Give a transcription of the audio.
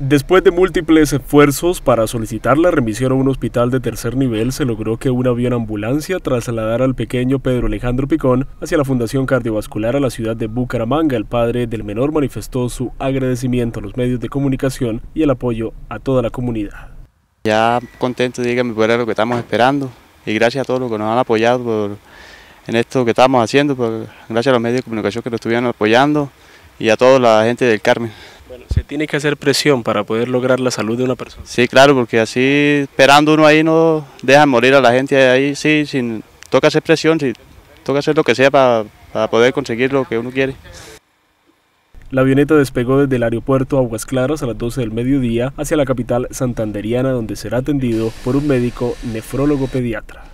Después de múltiples esfuerzos para solicitar la remisión a un hospital de tercer nivel, se logró que un avión ambulancia trasladara al pequeño Pedro Alejandro Picón hacia la Fundación Cardiovascular a la ciudad de Bucaramanga. El padre del menor manifestó su agradecimiento a los medios de comunicación y el apoyo a toda la comunidad. Ya contento, dígame, por lo que estamos esperando, y gracias a todos los que nos han apoyado en esto que estamos haciendo, gracias a los medios de comunicación que nos estuvieron apoyando y a toda la gente del Carmen. Bueno, se tiene que hacer presión para poder lograr la salud de una persona. Sí, claro, porque así esperando uno ahí no dejan morir a la gente ahí, sí, toca hacer presión, sí, toca hacer lo que sea para poder conseguir lo que uno quiere. La avioneta despegó desde el aeropuerto Aguas Claras a las 12 del mediodía hacia la capital santanderiana, donde será atendido por un médico nefrólogo pediatra.